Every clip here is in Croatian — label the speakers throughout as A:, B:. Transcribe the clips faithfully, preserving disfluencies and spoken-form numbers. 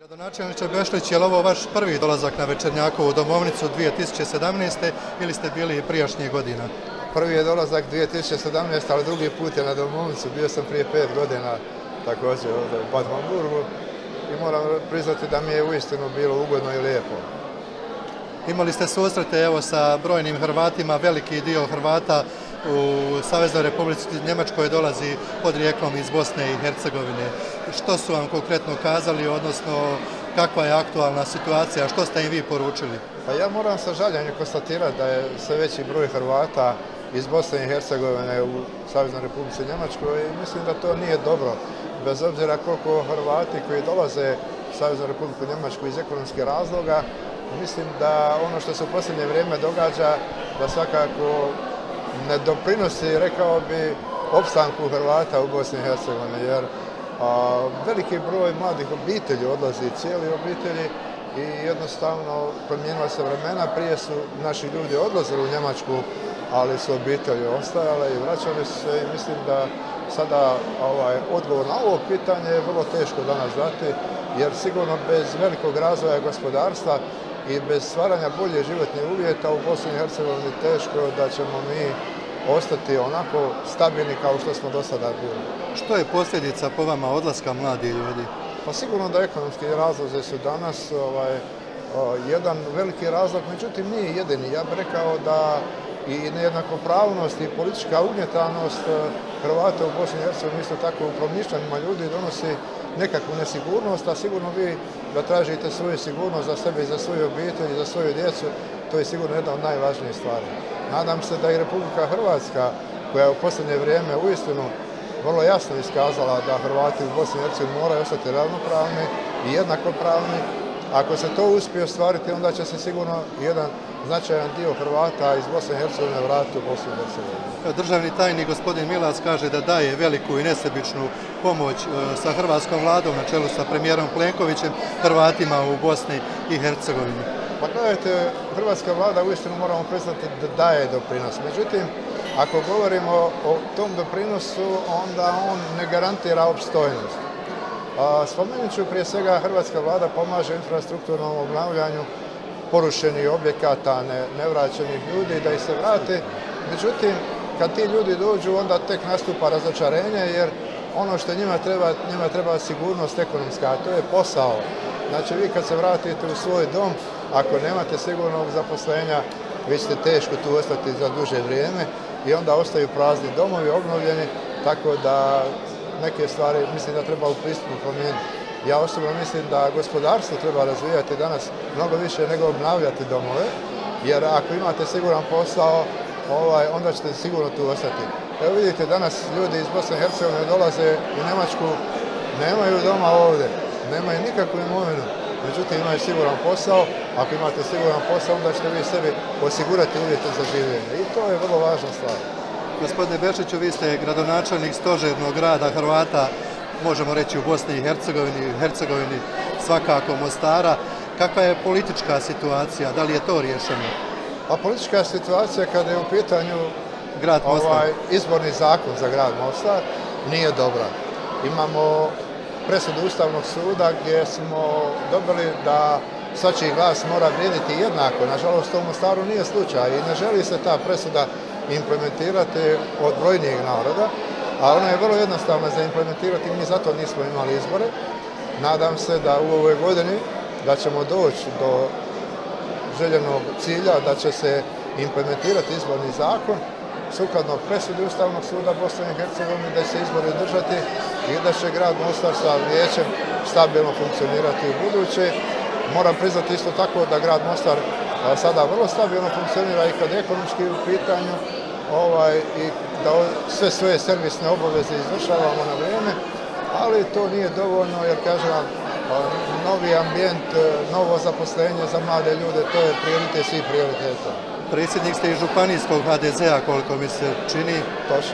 A: Gradonačelniče Bešlić, je li ovo vaš prvi dolazak na Večernjakovu domovnicu dvije tisuće sedamnaeste. ili ste bili i prijašnjih godina?
B: Prvi je dolazak dvije tisuće sedamnaeste. ali drugi put je na domovnicu. Bio sam prije pet godina također ovdje u Bad Homburgu i moram priznati da mi je uistinu bilo ugodno i lijepo.
A: Imali ste susrete evo sa brojnim Hrvatima, veliki dio Hrvata u Saveznoj Republici Njemačkoj dolazi podrijetlom iz Bosne i Hercegovine. Što su vam konkretno kazali, odnosno kakva je aktualna situacija, što ste im vi poručili?
B: Pa ja moram sa žaljenjem konstatirati da je sve veći broj Hrvata iz Bosne i Hercegovine u Saveznoj Republici Njemačkoj i mislim da to nije dobro. Bez obzira koliko Hrvati koji dolaze u Saveznu Republiku Njemačku iz ekonomskih razloga, mislim da ono što se u posljednje vrijeme događa da svakako ne doprinosi, rekao bi, opstanku Hrvata u Bosni i Hercegovini, jer a, veliki broj mladih obitelji odlazi, cijeli obitelji i jednostavno promijenila se vremena. Prije su naši ljudi odlazili u Njemačku, ali su obitelji ostajale i vraćali se i mislim da sada ovaj, odgovor na ovo pitanje je vrlo teško danas dati, jer sigurno bez velikog razvoja gospodarstva i bez stvaranja bolje životnih uvjeta u Bosni i Hercegovini teško da ćemo mi ostati onako stabilni kao što smo do sada bili.
A: Što je posljedica po vama odlaska mladih ljudi?
B: Pa sigurno da ekonomski razlozi su danas ovaj, o, jedan veliki razlog, međutim nije jedini. Ja bih rekao da i nejednakopravnost i politička ugnjetanost Hrvata u Bosni i Hercegovini isto tako u promišljanjima ljudi donosi nekakvu nesigurnost, a sigurno vi da tražite svoju sigurnost za sebe i za svoju obitelj i za svoju djecu, to je sigurno jedna od najvažnijih stvari. Nadam se da i Republika Hrvatska, koja je u posljednje vrijeme uistinu vrlo jasno iskazala da Hrvati u Bosni i Hercegovini moraju ostati ravnopravni i jednakopravni, ako se to uspije ostvariti, onda će se sigurno jedan značajan dio Hrvata iz Bosne i Hercegovine vratiti u Bosnu i Hercegovinu.
A: Državni tajnik gospodin Milas kaže da daje veliku i nesebičnu pomoć sa hrvatskom vladom na čelu sa premijerom Plenkovićem Hrvatima u Bosni i Hercegovini.
B: Pa gledajte, hrvatska vlada uistinu moramo priznati da daje doprinos. Međutim, ako govorimo o tom doprinosu, onda on ne garantira opstojnost. Spomenut ću prije svega hrvatska vlada pomaže infrastrukturnom obnavljanju porušenih objekata, ne, nevraćenih ljudi, da ih se vrate. Međutim, kad ti ljudi dođu, onda tek nastupa razočarenje, jer ono što njima treba, njima treba sigurnost ekonomska, a to je posao. Znači, vi kad se vratite u svoj dom, ako nemate sigurnog zaposlenja, vi ćete teško tu ostati za duže vrijeme i onda ostaju prazni domovi, obnovljeni, tako da neke stvari mislim da treba u pristupu promijeniti. Ja osobno mislim da gospodarstvo treba razvijati danas mnogo više nego obnavljati domove, jer ako imate siguran posao, ovaj, onda ćete sigurno tu ostati. Evo vidite, danas ljudi iz Bosne i Hercegovine dolaze u Njemačku, nemaju doma ovdje, nemaju nikakvu imovinu, međutim imaju siguran posao. Ako imate siguran posao, onda ćete vi sebi osigurati uvjete za življenje i to je vrlo važna stvar.
A: Gospodine Bešiću, vi ste gradonačelnik stožernog grada Hrvata, možemo reći u Bosni i Hercegovini, Hercegovini svakako Mostara. Kakva je politička situacija? Da li je to riješeno?
B: Pa politička situacija kada je u pitanju
A: grad Mostar,
B: ovaj, izborni zakon za grad Mostar nije dobra. Imamo presudu Ustavnog suda gdje smo dobili da svačiji glas mora vrijediti jednako. Nažalost, to u Mostaru nije slučaj i ne želi se ta presuda implementirati od brojnijeg naroda, a ona je vrlo jednostavna za implementirati, mi zato nismo imali izbore. Nadam se da u ovoj godini da ćemo doći do željenog cilja, da će se implementirati izborni zakon sukladno presudi Ustavnog suda Bosne i Hercegovine, da će se izbori održati i da će grad Mostar sa vijećem stabilno funkcionirati u buduće. Moram priznati isto tako da grad Mostar sada vrlo stabilno funkcionira i kad je ekonomski u pitanju ovaj, i da sve svoje servisne obaveze izvršavamo na vrijeme, ali to nije dovoljno jer, kažem vam, novi ambijent, novo zaposlenje za mlade ljude, to je prioritet svih prioriteta.
A: Predsjednik ste i županijskog ha de zea, koliko mi se čini.
B: Točno.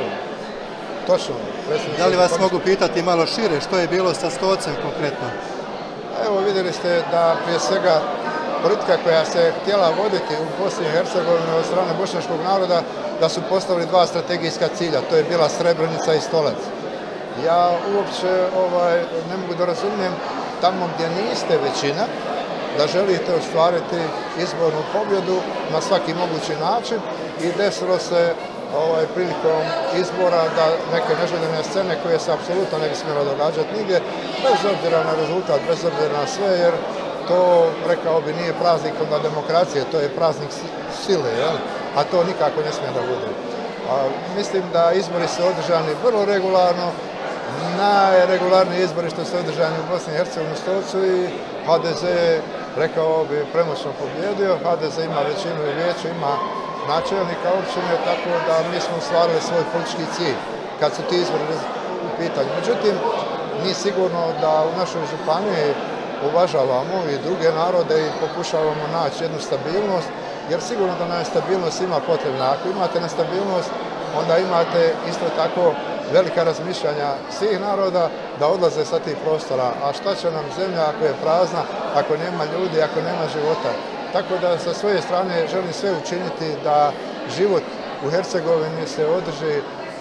B: Točno.
A: Da li vas mogu pitati malo šire, što je bilo sa Stocem konkretno?
B: Evo, vidjeli ste da prije svega politika koja se htjela voditi u Bosni i Hercegovini od strane bošnjačkog naroda, da su postavili dva strategijska cilja, to je bila Srebrenica i Stolac. Ja uopće ovaj, ne mogu da razumijem tamo gdje niste većina, da želite ostvariti izbornu pobjedu na svaki mogući način i desilo se ovaj, prilikom izbora da neke neželjene scene koje se apsolutno ne bi smjelo događati nigdje, bez obzira na rezultat, bez obzira na sve, jer to, rekao bi, nije praznik onda demokracije, to je praznik sile, jel? A to nikako ne smije da bude. A, mislim da izbori su održani vrlo regularno, najregularniji izbori što su održani u Bosni i Hercegovini u Stolcu i H D Z, rekao bi, premoćno pobjedio. H D Z ima većinu i vijeću, ima načelnika općine, tako da mi smo ostvarili svoj politički cilj kad su ti izbori u pitanju. Međutim, mi sigurno da u našoj županiji uvažavamo i druge narode i pokušavamo naći jednu stabilnost, jer sigurno da nam je stabilnost ima potrebna. Ako imate nestabilnost, onda imate isto tako velika razmišljanja svih naroda da odlaze sa tih prostora. A šta će nam zemlja ako je prazna, ako nema ljudi, ako nema života? Tako da sa svoje strane želim sve učiniti da život u Hercegovini se održi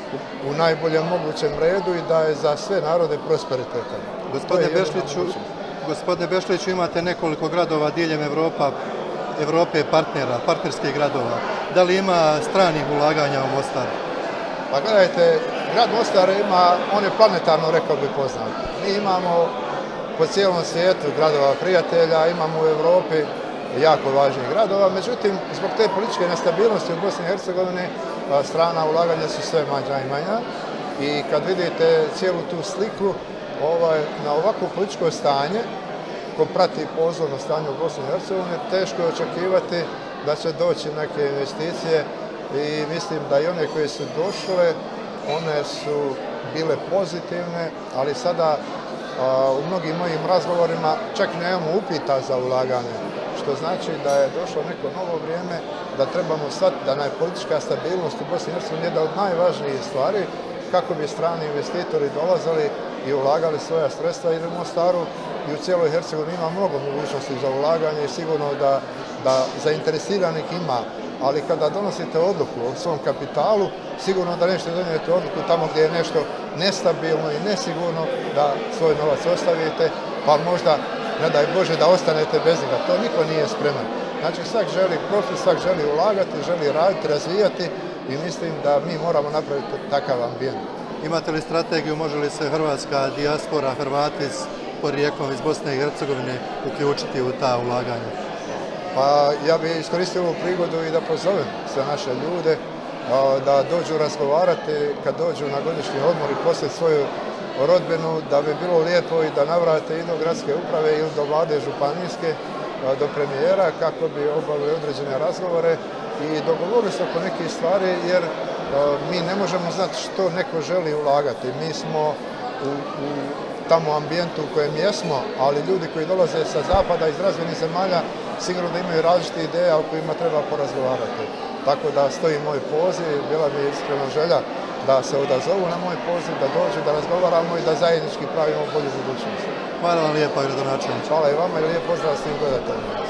B: u najboljem mogućem redu i da je za sve narode prosperitetan.
A: Gospodine Bešliću, gospodine Bešliću, imate nekoliko gradova diljem Evropa, Evrope partnera, partnerskih gradova. Da li ima stranih ulaganja u Mostar?
B: Pa gledajte, grad Mostar ima, on je planetarno, rekao bi, poznat. Mi imamo po cijelom svijetu gradova prijatelja, imamo u Evropi jako važnih gradova, međutim, zbog te političke nestabilnosti u Bosni i Hercegovini strana ulaganja su sve manja i manja i kad vidite cijelu tu sliku, ovaj, na ovakvo političko stanje, ko prati pozorno stanje u Bosni i Hercegovini, teško je očekivati da će doći neke investicije i mislim da i one koje su došle, one su bile pozitivne, ali sada a, u mnogim mojim razgovorima čak nemamo upita za ulaganje, što znači da je došlo neko novo vrijeme, da trebamo shvatiti da je politička stabilnost u Bosni i Hercegovini jedna od najvažnijih stvari kako bi strani investitori dolazili i ulagali svoja sredstva, jer u Mostaru i u cijeloj Hercegovini ima mnogo mogućnosti za ulaganje i sigurno da, da zainteresiranih ima, ali kada donosite odluku o svom kapitalu, sigurno da nećete donijeti odluku tamo gdje je nešto nestabilno i nesigurno, da svoj novac ostavite, pa možda, ne daj Bože, da ostanete bez njega. To niko nije spreman. Znači, svak želi profit, svak želi ulagati, želi raditi, razvijati i mislim da mi moramo napraviti takav ambijent.
A: Imate li strategiju, može li se hrvatska dijaspora, Hrvati s porijeklom iz Bosne i Hercegovine uključiti u ta ulaganja?
B: Pa ja bih iskoristio ovu prigodu i da pozovem sve naše ljude da dođu razgovarati kad dođu na godišnji odmor i posjeti svoju rodbinu, da bi bilo lijepo i da navrate i do gradske uprave ili do vlade županijske, do premijera, kako bi obavili određene razgovore i dogovorili se oko nekih stvari, jer mi ne možemo znati što neko želi ulagati. Mi smo u, u tamo ambijentu u kojem jesmo, ali ljudi koji dolaze sa zapada, iz razvijenih zemalja, sigurno da imaju različite ideje o kojima treba porazgovarati. Tako da stoji moj poziv, bila mi iskrena želja da se odazovu na moj poziv, da dođu, da razgovaramo i da zajednički pravimo bolju budućnost.
A: Hvala vam lijepo, gradonačelniče.
B: Hvala i vama i lijep pozdrav svim gledateljima.